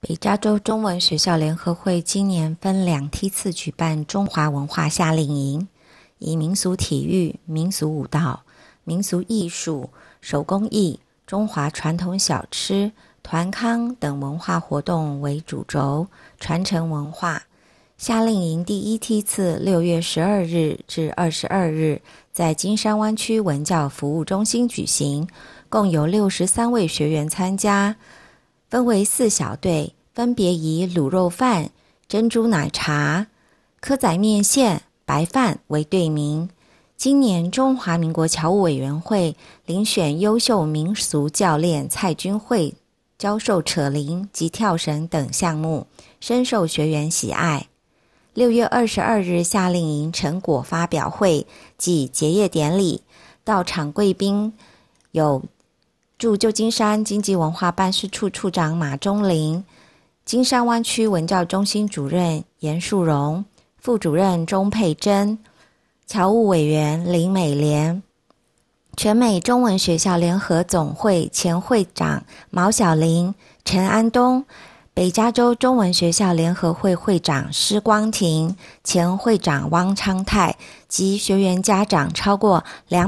北加州中文学校联合会今年分2梯次举办中华文化夏令营，以民俗体育、民俗舞蹈、民俗艺术、手工艺、中华传统小吃、团康等文化活动为主轴，传承文化。夏令营第1梯次6月12日至22日在金山湾区文教服务中心举行，共有63位学员参加，分为4小队，分别以卤肉饭、珍珠奶茶、蚵仔面线、白饭为队名。今年中华民国侨务委员会遴选优秀民俗教练蔡君慧教授扯铃及跳绳等项目，深受学员喜爱。6月22日夏令营成果发表会及结业典礼，到场贵宾有驻旧金山经济文化办事处处长马忠林、金山湾区文教中心主任严树荣、副主任钟佩珍、侨务委员林美莲、全美中文学校联合总会前会长毛小玲、陈安东、北加州中文学校联合会会长施光庭、前会长汪昌泰及学员家长超过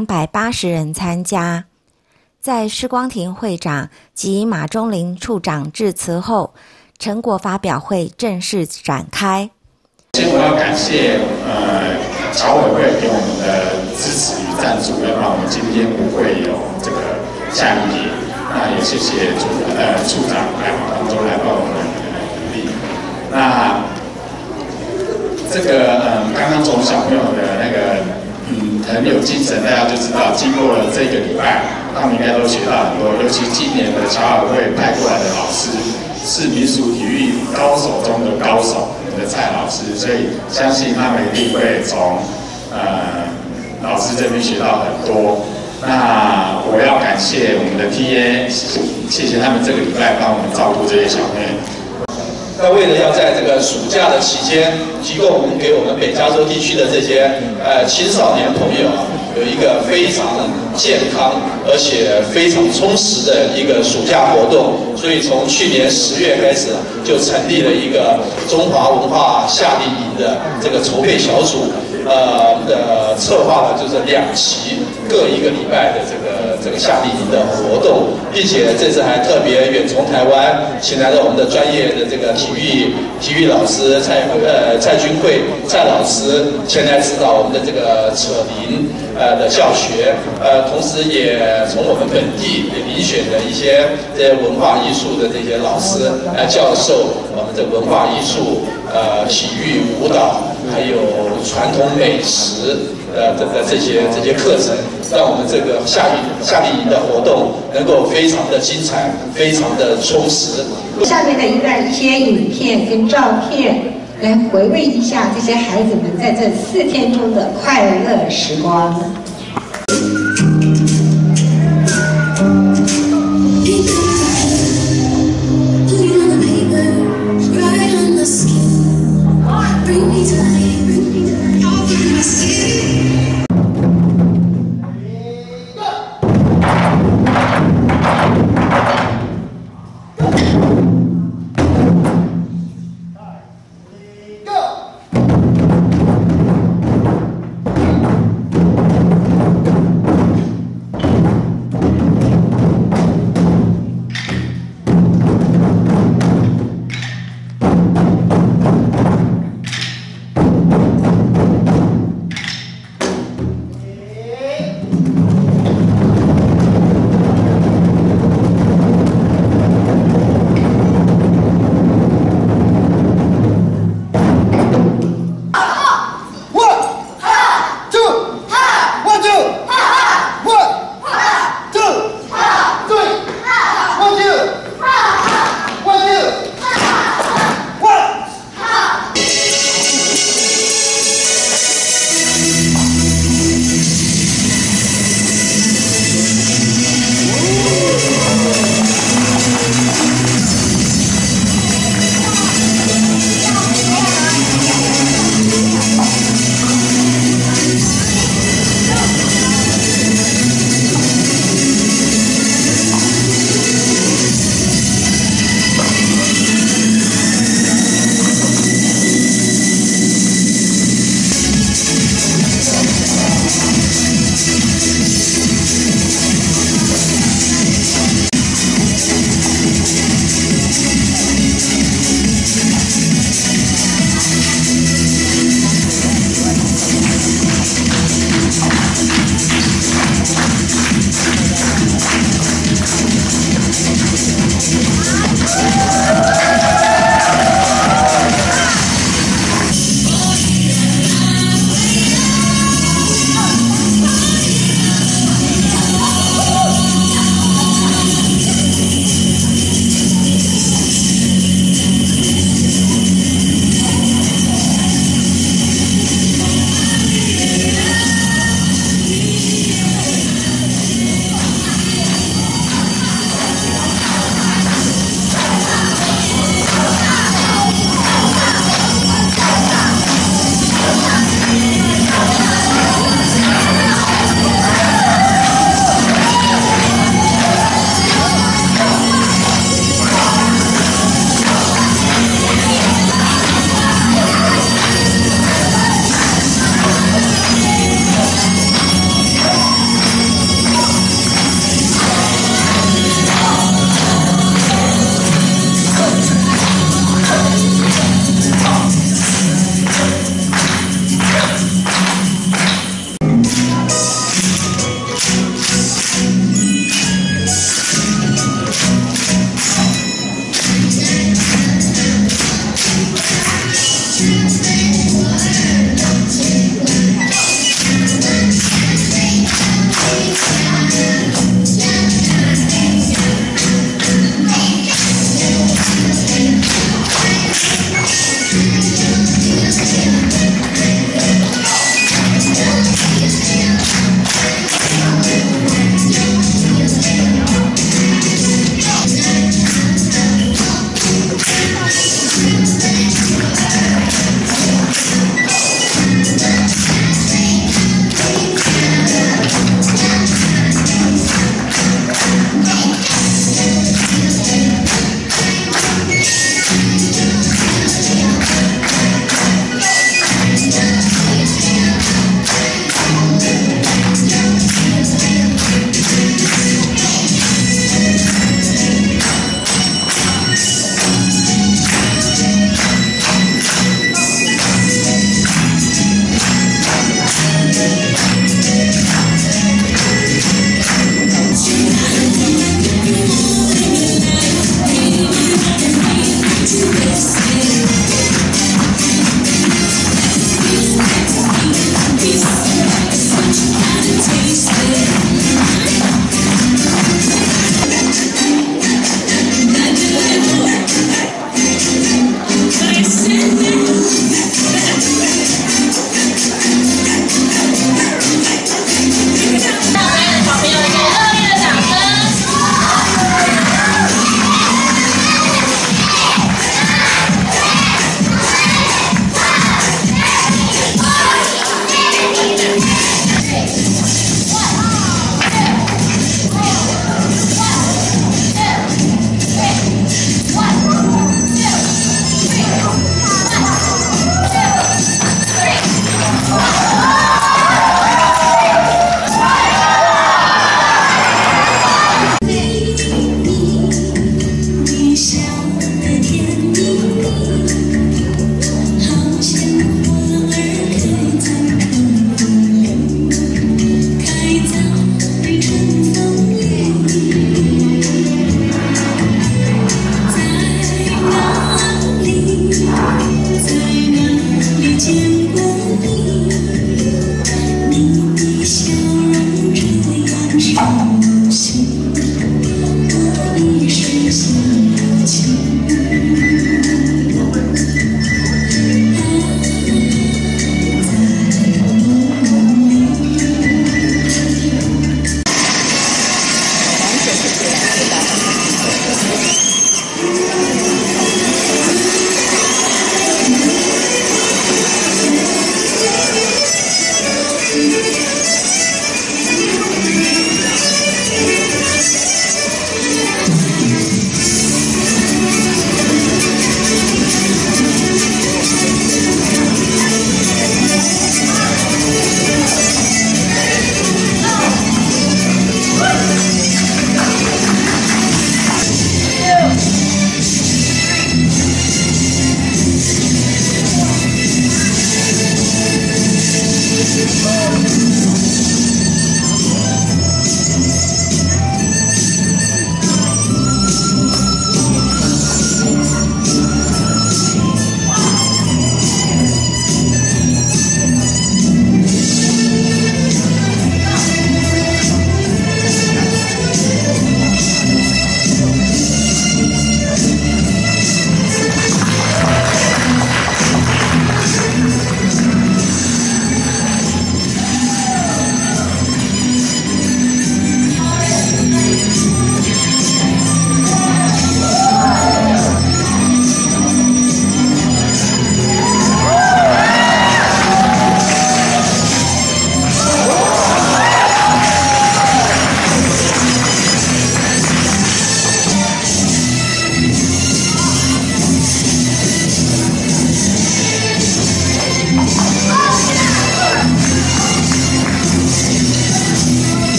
280人参加。在施光庭会长及马忠林处长致辞后，成果发表会正式展开。 先我要感谢侨委会给我们的支持与赞助，要不然我们今天不会有这个夏令营。那也谢谢处长来广州来帮我们努力。那这个刚刚从小朋友的那个很有精神，大家就知道，经过了这个礼拜，他们应该都学到很多。尤其今年的侨委会派过来的老师是民俗体育高手中的高手，我们的蔡老师，所以相信他们一定会从老师这边学到很多。那我要感谢我们的 TA， 谢谢他们这个礼拜帮我们照顾这些小朋友。 那为了要在这个暑假的期间，提供给我们北加州地区的这些青少年朋友啊，有一个非常健康而且非常充实的一个暑假活动，所以从去年10月开始就成立了一个中华文化夏令营的这个筹备小组，策划了就是2期，各1个礼拜的这个夏令营的活动，并且这次还特别远从台湾请来了我们的专业的这个体育老师蔡君慧蔡老师前来指导我们的这个扯铃的教学，同时也从我们本地也遴选了一些这些文化艺术的这些老师来教授我们的文化艺术、体育、舞蹈，还有传统美食这些课程，让我们这个夏令营的活动能够非常的精彩，非常的充实。 下面的一些影片跟照片，来回味一下这些孩子们在这4天中的快乐时光。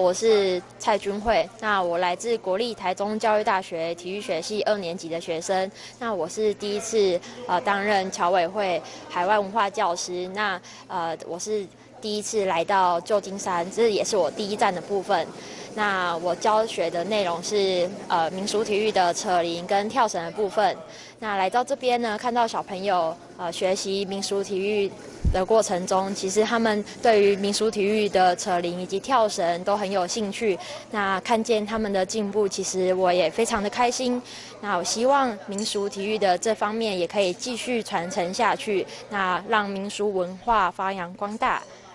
我是蔡君慧，那我来自国立台中教育大学体育学系2年级的学生。那我是第一次担任侨委会海外文化教师。那我是第一次来到旧金山，这也是我第一站的部分。那我教学的内容是民俗体育的扯铃跟跳绳的部分。那来到这边呢，看到小朋友学习民俗体育的过程中，其实他们对于民俗体育的扯铃以及跳绳都很有兴趣。那看见他们的进步，其实我也非常的开心。那我希望民俗体育的这方面也可以继续传承下去，那让民俗文化发扬光大。